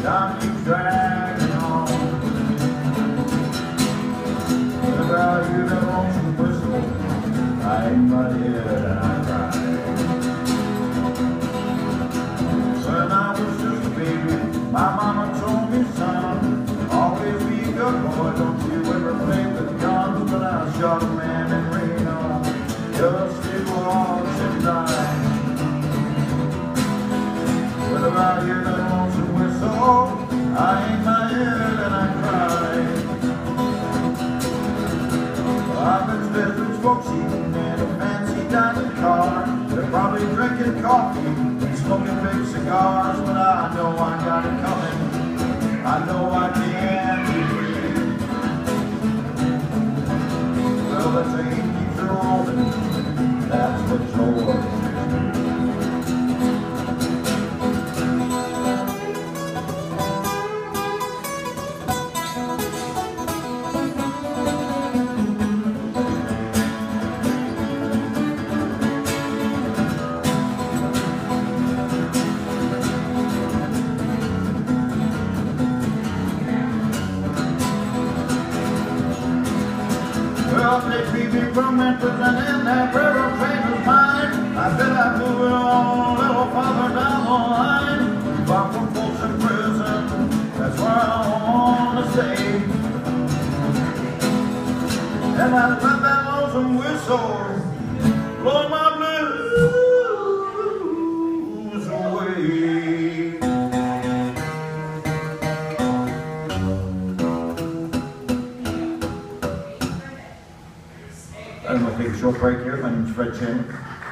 time keeps dragging on. What about you that lonesome whistle? I hang my head and I cry. When I was just a baby, my mama told me, son, always be a good boy, don't you ever play with guns. But I shot a man in Reno, just to watch him die. What about you that lonesome whistle? I hang my head and I cry. I've been with folks eating in a fancy dining car. They're probably drinking coffee and smoking big cigars. But I know I got it coming. I know I can't be free. Well, the train keeps rolling. That's what joy is. Well, they beat me from Memphis and in that railroad train was mine. I bet I'd move it on a little farther down the line. Far from Folsom Prison, that's where I want to stay. And I let that lonesome whistle blow my blues away. I'm going to take a short break here. My name is Fred Chandler.